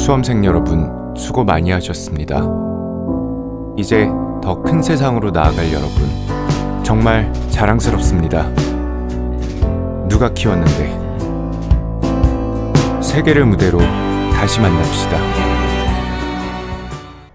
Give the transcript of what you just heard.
수험생 여러분 수고 많이 하셨습니다. 이제 더 큰 세상으로 나아갈 여러분 정말 자랑스럽습니다. 누가 키웠는데 세계를 무대로 다시 만납시다.